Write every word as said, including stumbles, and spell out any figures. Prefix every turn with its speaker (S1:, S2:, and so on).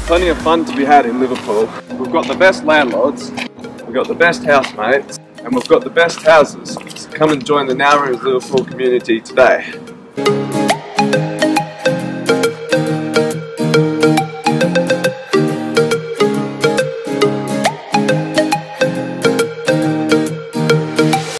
S1: plenty of fun to be had in Liverpool. We've got the best landlords, we've got the best housemates, and we've got the best houses. So come and join the Nowrooms Liverpool community today.